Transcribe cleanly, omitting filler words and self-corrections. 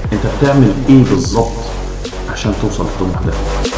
انت بتعمل ايه بالظبط عشان توصل للطموح ده؟